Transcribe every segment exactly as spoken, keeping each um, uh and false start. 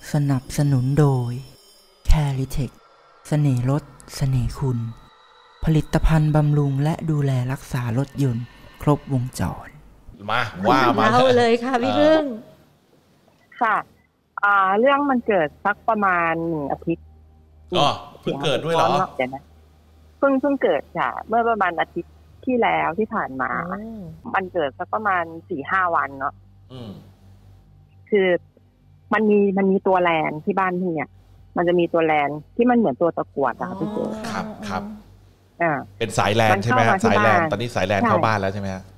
สนับสนุนโดย Caritech เสน่ห์รถเสน่ห์คุณผลิตภัณฑ์บำรุงและดูแลรักษารถยนต์ครบวงจรมาว่ามาเล่าเลยค่ะพี่พึ่งค่ะอ่าเรื่องมันเกิดสักประมาณหนึ่งอาทิตย์อ๋อเพิ่งเกิดด้วยเหรอเดี๋ยวนะเพิ่งเพิ่งเกิดค่ะเมื่อประมาณอาทิตย์ที่แล้วที่ผ่านมามันเกิดสักประมาณสี่ห้าวันเนาะคือมันมีมันมีตัวแลนที่บ้านพี่เนี่ยมันจะมีตัวแลนที่มันเหมือนตัวตะกรวดอะพี่เจครับครับอ่าเป็นสายแลนใช่ไหมฮะสายแลนตอนนี้สายแลนเข้าบ้านแล้วใช่ไหมฮะ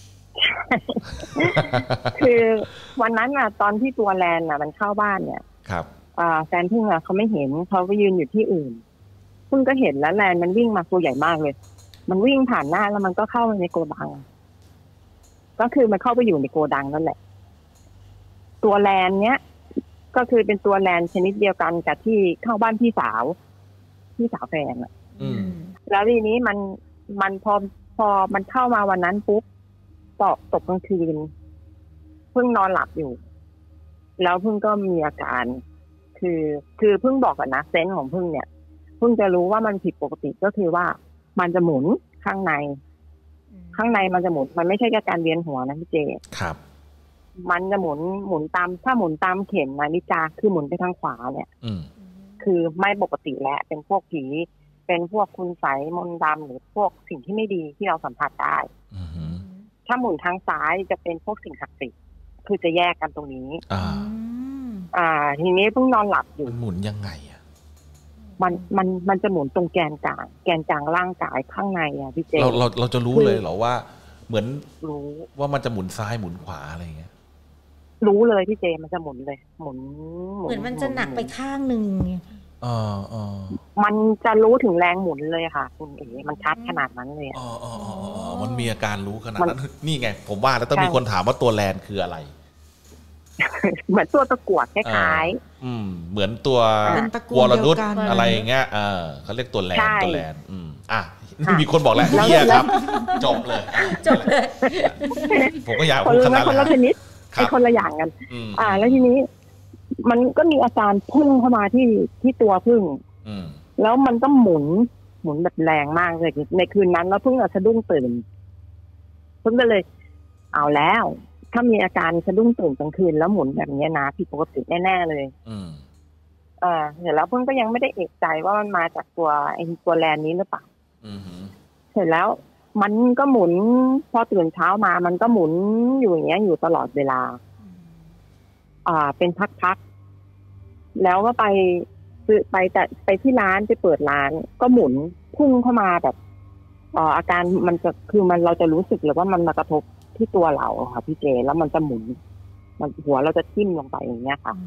คือวันนั้นอ่ะตอนที่ตัวแลนอ่ะมันเข้าบ้านเนี่ยครับอ่าแฟนพึ่งอ่ะเขาไม่เห็นเขาไปยืนอยู่ที่อื่นพึ่งก็เห็นแล้วแลนมันวิ่งมาตัวใหญ่มากเลยมันวิ่งผ่านหน้าแล้วมันก็เข้าไปในโกดังก็คือมันเข้าไปอยู่ในโกดังนั่นแหละตัวแลนเนี้ยก็คือเป็นตัวแลนชนิดเดียวกันกับที่เข้าบ้านพี่สาวพี่สาวแฟนอ่ะแล้วทีนี้มันมันพอพอมันเข้ามาวันนั้นปุ๊บตกตกกลางคืนเพิ่งนอนหลับอยู่แล้วเพิ่งก็มีอาการคือคือเพิ่งบอกกันนะเซนส์ของเพิ่งเนี่ยเพิ่งจะรู้ว่ามันผิดปกติก็คือว่ามันจะหมุนข้างในข้างในมันจะหมุนมันไม่ใช่แค่การเวียนหัวนะพี่เจครับมันจะหมุนหมุนตามถ้าหมุนตามเข็มนาฬิกาคือหมุนไปทางขวาเนี่ยคือไม่ปกติแล้วเป็นพวกผีเป็นพวกคุณไสยมนต์ดำหรือพวกสิ่งที่ไม่ดีที่เราสัมผัสได้ถ้าหมุนทางซ้ายจะเป็นพวกสิ่งศักดิ์สิทธิ์คือจะแยกกันตรงนี้อ่าอ่าทีนี้เพิ่งนอนหลับอยู่หมุนยังไงอ่ะมันมันมันจะหมุนตรงแกนกลางแกนกลางร่างกายข้างในอ่ะพี่เจเราเราเราจะรู้เลยเหรอว่าเหมือนรู้ว่ามันจะหมุนซ้ายหมุนขวาอะไรเงี้ยรู้เลยพี่เจมันจะหมุนเลยหมุนเหมือนมันจะหนักไปข้างนึงอ๋ออ๋อมันจะรู้ถึงแรงหมุนเลยค่ะคุณเอ๋มันชัดขนาดนั้นเลยอ๋ออ๋ออ๋อมันมีอาการรู้ขนาดนั้นนี่ไงผมว่าแล้วต้องมีคนถามว่าตัวแลนคืออะไรเหมือนตัวตะกรวดคล้ายๆอืมเหมือนตัววรนุชอะไรเงี้ยเออเขาเรียกตัวแลนตัวแลนอืมอ่ะมีคนบอกแล้วเฮียครับจบเลยจบเลยผมก็อยากพูดขนาดนั้นคนละชนิดไอ้คนละอย่างกันอ่าแล้วทีนี้มันก็มีอาการพุ่งเข้ามาที่ที่ตัวพึ่งแล้วมันก็หมุนหมุนแบบแรงมากเลยในคืนนั้นแล้วพึ่งสะดุ้งตื่นพึ่งก็เลยเอาแล้วถ้ามีอาการสะดุ้งตื่นกลางคืนแล้วหมุนแบบนี้นะผิดปกติแน่ๆเลยเออเสร็จแล้วพึ่งก็ยังไม่ได้เอกใจว่ามันมาจากตัวไอ้ตัวแลนนี้หรือเปล่าเสร็จแล้วมันก็หมุนพอตื่นเช้ามามันก็หมุนอยู่อย่างเงี้ยอยู่ตลอดเวลาอ่าเป็นพักๆแล้วก็ไปไปแต่ไปที่ร้านไปเปิดร้านก็หมุนพุ่งเข้ามาแบบอ่าอาการมันจะคือมันเราจะรู้สึกเลยว่ามันมากระทบที่ตัวเราค่ะพี่เจแล้วมันจะหมุนมันหัวเราจะทิ่มลงไปอย่างเงี้ยค่ะ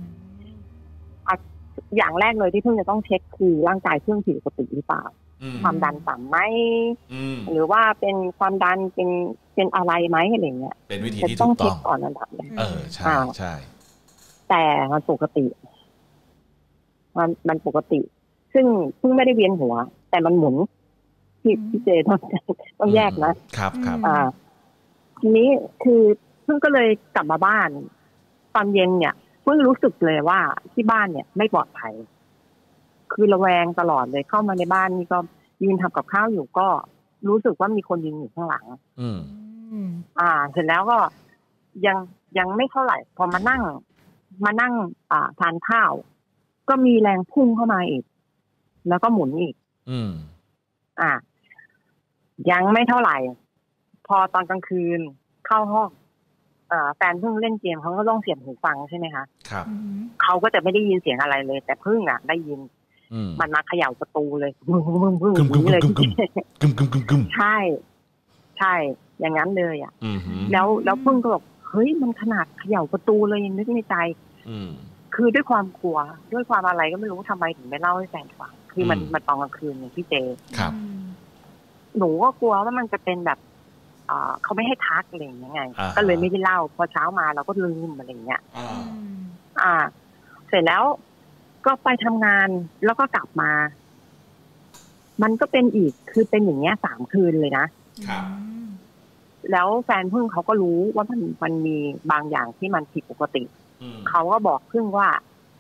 อย่างแรกเลยที่เพิ่งจะต้องเช็คคือร่างกายเครื่องผิดปกติหรือเปล่าความดันต่ำไหมหรือว่าเป็นความดันเป็นเป็นอะไรไหมอะไรเงี้ยเป็นวิธีที่ถูกต้องต้องเช็คก่อนอันดับแรกเออใช่ใช่แต่มันปกติมันมันปกติซึ่งเพิ่งไม่ได้เวียนหัวแต่มันหมุนพี่พี่เจต้องต้องแยกนะครับครับอ่าทีนี้คือเพิ่งก็เลยกลับมาบ้านตอนเย็นเนี่ยเพิ่งรู้สึกเลยว่าที่บ้านเนี่ยไม่ปลอดภัยคือระแวงตลอดเลยเข้ามาในบ้านนี่ก็ยืนทำกับข้าวอยู่ก็รู้สึกว่ามีคนยืนอยู่ข้างหลังอืมอ่าเสร็จแล้วก็ยังยังไม่เท่าไหร่พอมานั่งมานั่งอ่าทานข้าวก็มีแรงพุ่งเข้ามาอีกแล้วก็หมุนอีกอืมอ่ายังไม่เท่าไหร่พอตอนกลางคืนเข้าห้องเอ่อแฟนเพิ่งเล่นเกมเขาก็ต้องเสียบหูฟังใช่ไหมคะครับเขาก็จะไม่ได้ยินเสียงอะไรเลยแต่เพิ่งอ่ะได้ยินมันมาเขย่าประตูเลยบึ้งบึ้งบึ้งบึ้งเลยกึมกึมกึมกึมกึมกึมใช่ใช่อย่างนั้นเลยอ่ะแล้วแล้วเพิ่งก็บอกเฮ้ยมันขนาดเขย่าประตูเลยยังนึกในใจคือด้วยความกลัวด้วยความอะไรก็ไม่รู้ทำไมถึงไม่เล่าให้แฟนฟังคือมันมันตอนกลางคืนอย่างพี่เจครับหนูก็กลัวว่ามันจะเป็นแบบเขาไม่ให้ทักอะไรอย่างเงี้ยไงก็เลยไม่ได้เล่าพอเช้ามาเราก็ลืมอะไรอย่างเงี้ยอ่าเสร็จแล้วก็ไปทำงานแล้วก็กลับมามันก็เป็นอีกคือเป็นอย่างเงี้ยสามคืนเลยนะครับแล้วแฟนพึ่งเขาก็รู้ว่ามันมันมีบางอย่างที่มันผิดปกติเขาก็บอกพึ่งว่า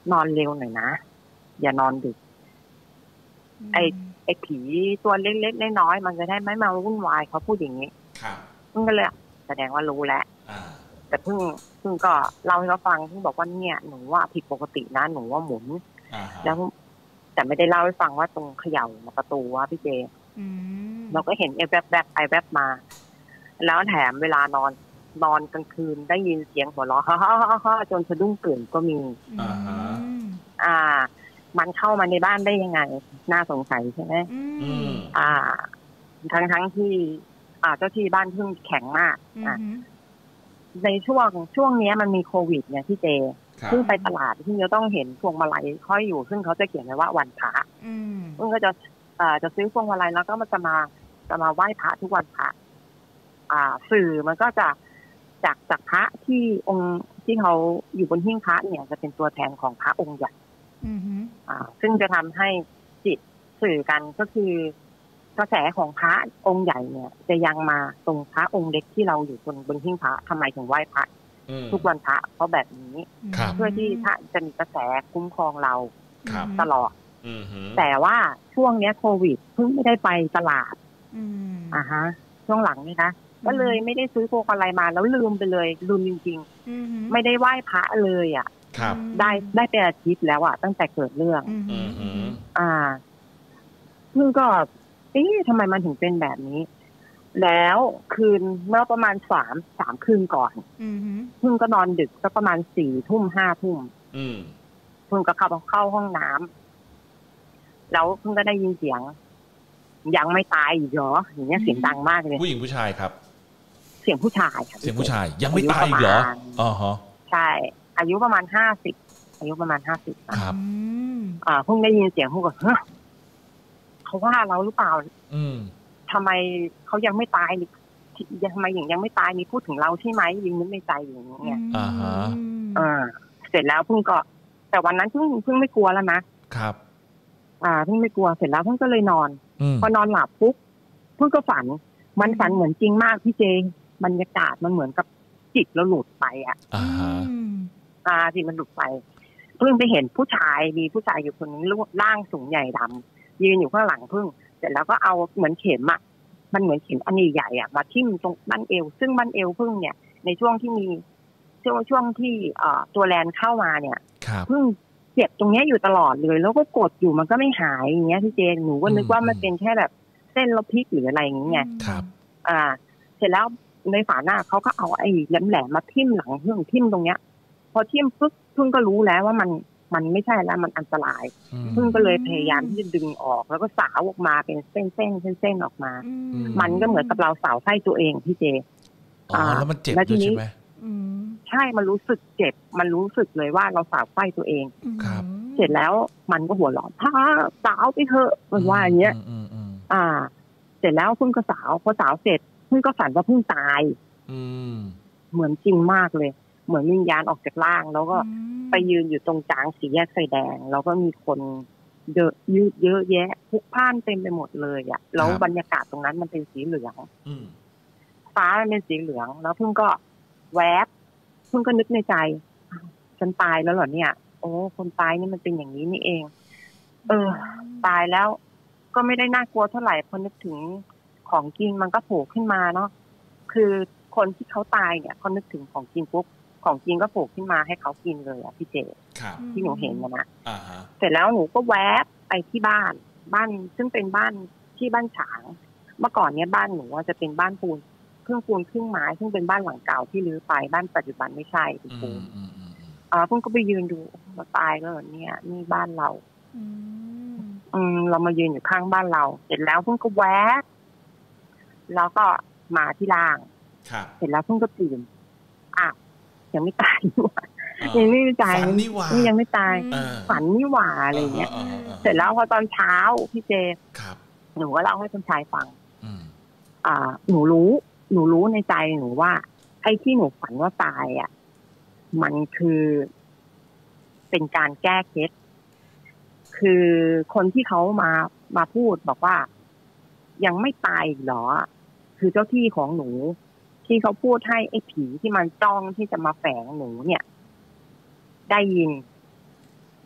นอนเร็วหน่อยนะอย่านอนดึกไอ้ไอ้ผีตัวเล็กๆน้อยๆมันจะได้ไม่มาวุ่นวายเขาพูดอย่างนี้เพิ่งก็เลยแสดงว่ารู้แล้วแต่เพิ่งเพิ่งก็เล่าให้เขาฟังเพิ่งบอกว่าเนี่ยหนูว่าผิดปกตินะหนูว่าหมุนแล้วแต่ไม่ได้เล่าให้ฟังว่าตรงเขย่าประตูว่าพี่เจเราก็เห็นไอ้แวบๆไปแวบมาแล้วแถมเวลานอนนอนกลางคืนได้ยินเสียงหัวเราะฮ่าฮ่าฮ่าจนสะดุ้งตื่นก็มีอ่ามันเข้ามาในบ้านได้ยังไงน่าสงสัยใช่ไหมอ่าทั้งทั้งที่อ่าเจ้าที่บ้านเพิ่งแข็งมากอ่ะในช่วงช่วงนี้มันมีโควิดเนี่ยพี่เจเพิ่งไปตลาดเพิ่งจะต้องเห็นพวงมาลัยค่อยอยู่ซึ่งเขาจะเขียนไว้ว่าวันพระเพิ่งก็จะอ่าจะซื้อพวงมาลัยแล้วก็มันจะมาจะมาไหว้พระทุกวันพระอ่าสื่อมันก็จะจากจากพระที่องค์ที่เขาอยู่บนหิ้งพระเนี่ยจะเป็นตัวแทนของพระองค์ใหญ่อ่าซึ่งจะทำให้จิตสื่อกันก็คือกระแสของพระองค์ใหญ่เนี่ยจะยังมาตรงพระองค์เล็กที่เราอยู่บนบนหิ้งพระทำไมถึงไหว้พระทุกวันพระเพราะแบบนี้เพื่อที่พระจะมีกระแสคุ้มครองเราตลอดแต่ว่าช่วงเนี้ยโควิดเพิ่งไม่ได้ไปตลาดอ่าฮะช่วงหลังนี่นะก็เลยไม่ได้ซื้อพวกอะไรมาแล้วลืมไปเลยลืมจริงๆไม่ได้ไหว้พระเลยอ่ะได้ได้เป็นอาทิตย์แล้วอ่ะตั้งแต่เกิดเรื่องอ่าเพิ่งก็เอ๊ะทำไมมันถึงเป็นแบบนี้ แล้วคืนเมื่อประมาณสามสามคืนก่อนเพิ่งก็นอนดึกก็ประมาณสี่ทุ่มห้าทุ่มเพิ่งก็เข้าเข้าห้องน้ำแล้วเพิ่งก็ได้ยินเสียงยังไม่ตายอีกเหรออย่างเงี้ยเสียงดังมากเลยผู้หญิงผู้ชายครับเสียงผู้ชายค่ะเสียงผู้ชายยังไม่ตายอีกเหรออ๋อฮะใช่อายุประมาณห้าสิบอายุประมาณห้าสิบครับอ่าเพิ่งได้ยินเสียงพูดว่าเฮ้ยเขาว่าเราหรือเปล่าอืมทำไมเขายังไม่ตายยังทำไมอย่างยังไม่ตายมีพูดถึงเราใช่ไหมยิงนึกในใจอย่างเงี้ยอ่าฮะอ่าเสร็จแล้วเพิ่งก็แต่วันนั้นเพิ่งเพิ่งไม่กลัวแล้วนะครับอ่าเพิ่งไม่กลัวเสร็จแล้วเพิ่งก็เลยนอนพอนอนหลับปุ๊บเพิ่งก็ฝันมันฝันเหมือนจริงมากพี่เจงบรรยากาศมันเหมือนกับจิตเราหลุดไปอ่ะอ่าฮะอ่าจิตมันหลุดไปเพิ่งไปเห็นผู้ชายมีผู้ชายอยู่คนนึงรูปร่างสูงใหญ่ดำยืนอยู่ข้างหลังเพิ่งเสร็จแล้วก็เอาเหมือนเข็มอ่ะมันเหมือนเข็มอันใหญ่ๆอ่ะมาทิ่มตรงบั้นเอวซึ่งบั้นเอวเพิ่งเนี่ยในช่วงที่มีช่วงช่วงที่เอ่อตัวแลนเข้ามาเนี่ยเพิ่งเจ็บตรงนี้อยู่ตลอดเลยแล้วก็กดอยู่มันก็ไม่หายอย่างเงี้ยพี่เจนหนูก็นึกว่ามันเป็นแค่แบบเส้นลบพิษหรืออะไรอย่างเงี้ยครับอ่าเสร็จแล้วในฝาหน้าเขาก็เอาไอ้แหลมๆมาทิ่มหลังเพิ่งทิ่มตรงเนี้ยพอทิ่มปุ๊บเพิ่งก็รู้แล้วว่ามันมันไม่ใช่แล้วมันอันตรายเพิ่งก็เลยพยายามที่จะดึงออกแล้วก็สาวออกมาเป็นเส้นเส้นเส้นเส้นออกมามันก็เหมือนกับเราสาวไส้ตัวเองพี่เจอ๋อแล้วมันเจ็บด้วยใช่ไหมใช่มันรู้สึกเจ็บมันรู้สึกเลยว่าเราสาวไส้ตัวเองครับเสร็จแล้วมันก็หัวเราะถ้าสาวไปเถอะมันว่าอย่างเงี้ยอ่าเสร็จแล้วเพิ่งก็สาวพอสาวเสร็จเพิ่งก็ฝันว่าเพิ่งตายเหมือนจริงมากเลยเหมือนวิญญาณออกจากร่างแล้วก็ไปยืนอยู่ตรงกลางสี่แยกไฟแดงแล้วก็มีคนเยอะยืดเยอะแยะพลุกพล่านเต็มไปหมดเลยอ่ะแล้วบรรยากาศตรงนั้นมันเป็นสีเหลืองฟ้ามันเป็นสีเหลืองแล้วเพิ่งก็แวบเพิ่งก็นึกในใจฉันตายแล้วเหรอเนี่ยโอ้คนตายนี่มันเป็นอย่างนี้นี่เองเออตายแล้วก็ไม่ได้น่ากลัวเท่าไหร่พอนึกถึงของกินมันก็โผล่ขึ้นมาเนาะคือคนที่เขาตายเนี่ยเขานึกถึงของกินปุ๊บของกินก็โผล่ขึ้นมาให้เขากินเลยอ่ะพี่เจที่หนูเห็นนะนะเสร็จแล้วหนูก็แวบไปที่บ้านบ้านซึ่งเป็นบ้านที่บ้านฉางเมื่อก่อนเนี้ยบ้านหนูจะเป็นบ้านปูนเครื่องปูนเครื่องไม้ซึ่งเป็นบ้านหลังเก่าที่รื้อไปบ้านปัจจุบันไม่ใช่เป็นปูนอ่าเพิ่งก็ไปยืนดูมาตายแล้วเนี่ยนี่บ้านเราอืมเรามายืนอยู่ข้างบ้านเราเสร็จแล้วเพิ่งก็แวบแล้วก็มาที่ล่างเสร็จแล้วเพิ่งก็ตื่นอ่ะยังไม่ตายนี่หว่ายังไม่ตายนี่ยังไม่ตายฝันนี่หว่าอะไรเงี้ยเสร็จแล้วพอตอนเช้าพี่เจหนูก็เล่าให้คนชายฟังอ่าหนูรู้หนูรู้ในใจหนูว่าไอ้ที่หนูฝันว่าตายอ่ะมันคือเป็นการแก้เคล็ดคือคนที่เขามามาพูดบอกว่ายังไม่ตายหรอคือเจ้าที่ของหนูที่เขาพูดให้ไอ้ผีที่มันจ้องที่จะมาแฝงหนูเนี่ยได้ยิน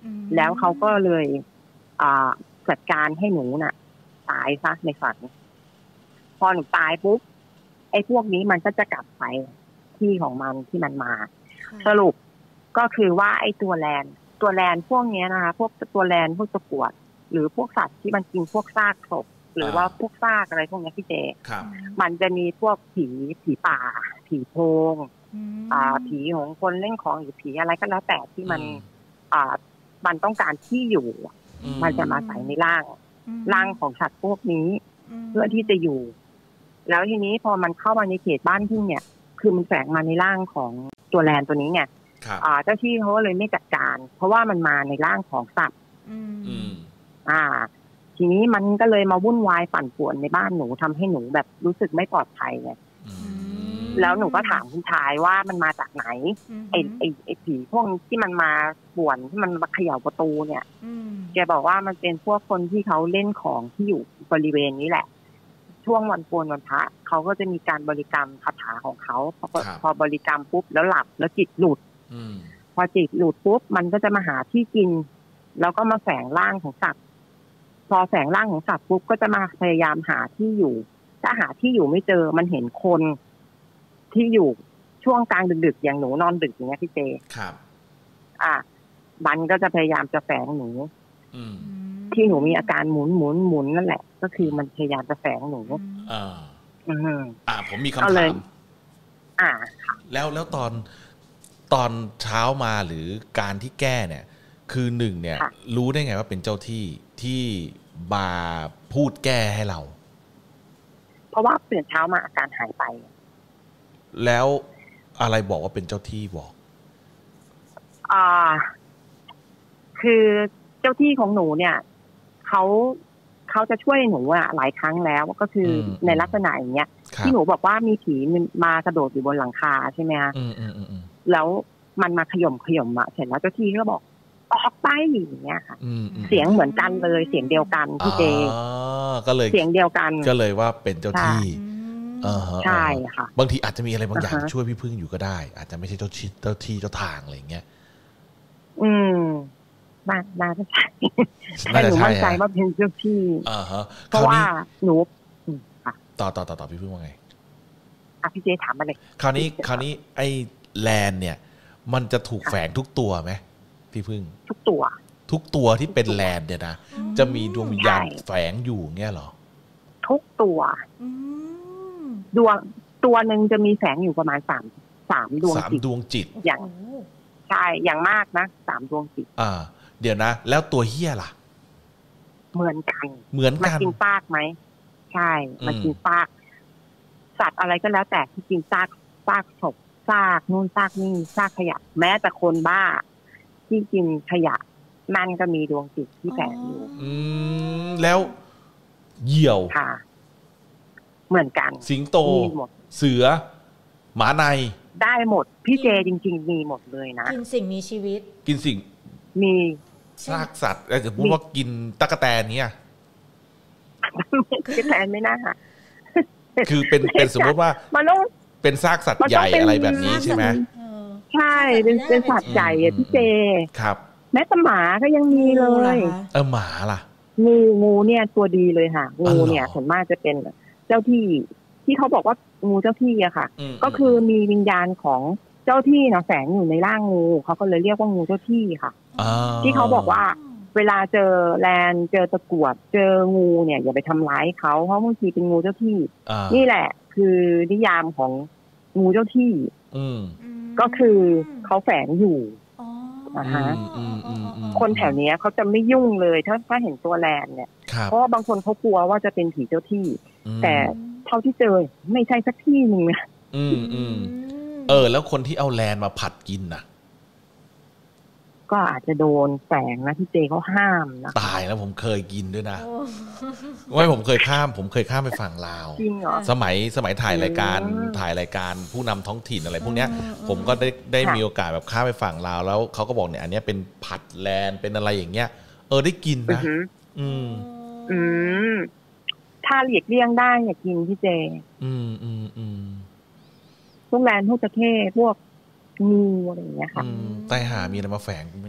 แล้วเขาก็เลยอ่าจัดการให้หนูน่ะตายซะในฝันพอหนูตายปุ๊บไอ้พวกนี้มันก็จะกลับไปที่ของมันที่มันมาสรุปก็คือว่าไอ้ตัวแลนตัวแลนพวกนี้นะคะพวกตัวแลนพวกตะกรวดหรือพวกสัตว์ที่มันกินพวกซากศพหรือว่าพวกซากอะไรพวกนี้พี่เจมันจะมีพวกผีผีป่าผีโพงอ่าผีของคนเล่นของหรือผีอะไรก็แล้วแต่ที่มันอ่ามันต้องการที่อยู่มันจะมาใส่ในร่างร่างของสัตว์พวกนี้เพื่อที่จะอยู่แล้วทีนี้พอมันเข้ามาในเขตบ้านพึ่งเนี่ยคือมันแฝงมาในร่างของตัวแลนตัวนี้เนี่ยเจ้าที่เขาก็เลยไม่จัดการเพราะว่ามันมาในร่างของสัตว์อ่าทีนี้มันก็เลยมาวุ่นวายปั่นป่วนในบ้านหนูทำให้หนูแบบรู้สึกไม่ปลอดภัยไงแล้วหนูก็ถามคุณชายว่ามันมาจากไหนไอ้ไอ้ไอ้ผีพวกที่มันมาป่วนที่มันมาเขย่าประตูเนี่ยแกบอกว่ามันเป็นพวกคนที่เขาเล่นของที่อยู่บริเวณนี้แหละช่วงวันโกนวันพระเขาก็จะมีการบริกรรมคาถาของเขาพอพอบริกรรมปุ๊บแล้วหลับแล้วจิตหลุดพอจิตหลุดปุ๊บมันก็จะมาหาที่กินแล้วก็มาแฝงร่างของสัตว์พอแฝงร่างของสัตว์ปุ๊บก็จะมาพยายามหาที่อยู่ถ้าหาที่อยู่ไม่เจอมันเห็นคนที่อยู่ช่วงกลางดึกๆอย่างหนูนอนดึกอย่างเงี้ยพี่เจครับอ่ะมันก็จะพยายามจะแฝงหนูที่หนูมีอาการหมุนหมุนหมุนนั่นแหละก็คือมันพยายามจะแฝงหนูอ่าอืมอ่าผมมีคำถามอ่าแล้วแล้วตอนตอนเช้ามาหรือการที่แก้เนี่ยคือหนึ่งเนี่ยรู้ได้ไงว่าเป็นเจ้าที่ที่มาพูดแก้ให้เราเพราะว่าตื่นเช้ามาอาการหายไปแล้วอะไรบอกว่าเป็นเจ้าที่บอกอ่าคือเจ้าที่ของหนูเนี่ยเขาเขาจะช่วยหนูอะหลายครั้งแล้วก็คือในลักษณะอย่างเงี้ยที่หนูบอกว่ามีผีมากระโดดอยู่บนหลังคาใช่ไหมคะแล้วมันมาขย่มขย่มอะเสร็จแล้วเจ้าที่ก็บอกออกไปอย่างเงี้ยค่ะเสียงเหมือนกันเลยเสียงเดียวกันพี่เจก็เลยเสียงเดียวกันก็เลยว่าเป็นเจ้าที่ใช่ค่ะบางทีอาจจะมีอะไรบางอย่างช่วยพี่พึ่งอยู่ก็ได้อาจจะไม่ใช่เจ้าที่เจ้าที่เจ้าทางอะไรอย่างเงี้ยอืมน่าน่าจะใช่แต่หนูมั่นใจว่าเป็นเจ้าที่เพราะว่าหนูต่อต่อต่อต่อพี่พึ่งว่าไงอ่ะพี่เจถามมาเลยคราวนี้คราวนี้ไอ้แลนเนี่ยมันจะถูกแฝงทุกตัวไหมพี่พึ่งทุกตัวทุกตัวที่เป็นแลนเนี่ยนะจะมีดวงวิญญาณแฝงอยู่เงี้ยเหรอทุกตัวดวงตัวหนึ่งจะมีแฝงอยู่ประมาณสามสามดวงสามดวงจิตอย่างใช่อย่างมากนะสามดวงจิตอ่าเดี๋ยวนะแล้วตัวเหี้ยล่ะเหมือนกันเหมือนกันมันกินซากไหมใช่มันกินซากสัตว์อะไรก็แล้วแต่ที่กินซากซากศพซากนู่นซากนี่ซากขยะแม้แต่คนบ้าที่กินขยะมันก็มีดวงจิตที่แฝงอยู่อืมแล้วเหยี่ยวค่ะเหมือนกันสิงโตเสือหมาในได้หมดพี่เจจริงๆมีหมดเลยนะกินสิ่งมีชีวิตกินสิ่งมีซากสัตว์แต่พูดว่ากินตั๊กแตนเนี่ยตั๊กแตนไม่น่าคือเป็นเป็นสมมติว่ามันต้องเป็นซากสัตว์ใหญ่อะไรแบบนี้ใช่ไหมใช่เป็นเป็นสัตว์ใหญ่อะพี่เจครับแม้แต่หมาก็ยังมีเลยเออหมาล่ะงูงูเนี่ยตัวดีเลยค่ะงูเนี่ยส่วนมากจะเป็นเจ้าที่ที่เขาบอกว่างูเจ้าที่อะค่ะก็คือมีวิญญาณของเจ้าที่นะแฝงอยู่ในร่างงูเขาก็เลยเรียกว่างูเจ้าที่ค่ะที่เขาบอกว่าเวลาเจอแลนเจอตะกรวดเจองูเนี่ยอย่าไปทำร้ายเขาเพราะบางทีเป็นงูเจ้าที่นี่แหละคือนิยามของงูเจ้าที่ก็คือเขาแฝงอยู่นะฮะคนแถวนี้เขาจะไม่ยุ่งเลยถ้าถ้าเห็นตัวแลนเนี่ยเพราะบางคนเขากลัวว่าจะเป็นผีเจ้าที่แต่เท่าที่เจอไม่ใช่สักที่หนึ่งนะอืมอืมเออแล้วคนที่เอาแลนมาผัดกินน่ะก็อาจจะโดนแฝงนะที่เจเขาห้ามนะตายแล้วผมเคยกินด้วยนะว่าผมเคยข้ามผมเคยข้ามไปฝั่งลาวจริงเหรอสมัยสมัยถ่ายรายการถ่ายรายการผู้นำท้องถิ่นอะไรพวกเนี้ยผมก็ได้ได้มีโอกาสแบบข้ามไปฝั่งลาวแล้วเขาก็บอกเนี่ยอันนี้เป็นผัดแลนเป็นอะไรอย่างเงี้ยเออได้กินนะอืมอืมถ้าหลีกเลี่ยงได้อย่ากินพี่เจอืมอืมอืมพวกแลนพวกตะเข้พวกงูอะไรอย่างเงี้ยค่ะใต้หามีอะไรมาแฝงกูไหมเนี่ย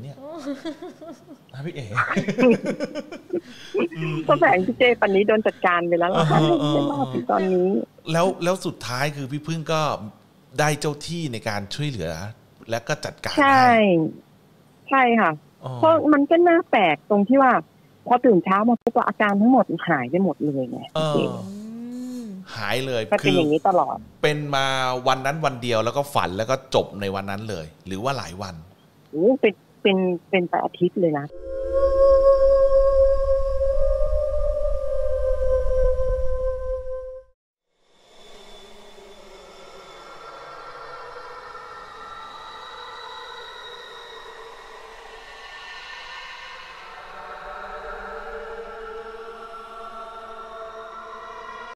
นะพี่เอ๋ก็แฝงพี่เจปันนี้โดนจัดการไปแล้วล่ะค่ะไม่รอดตอนนี้แล้วแล้วสุดท้ายคือพี่พึ่งก็ได้เจ้าที่ในการช่วยเหลือและก็จัดการใช่ใช่ค่ะเพราะมันก็น่าแปลกตรงที่ว่าพอตื่นเช้ามาปุ๊บอาการทั้งหมดหายไปหมดเลยไงหายเลยก็เป็นอย่างนี้ตลอดเป็นมาวันนั้นวันเดียวแล้วก็ฝันแล้วก็จบในวันนั้นเลยหรือว่าหลายวันโอ้เป็นเป็นเป็นแต่อาทิตย์เลยนะ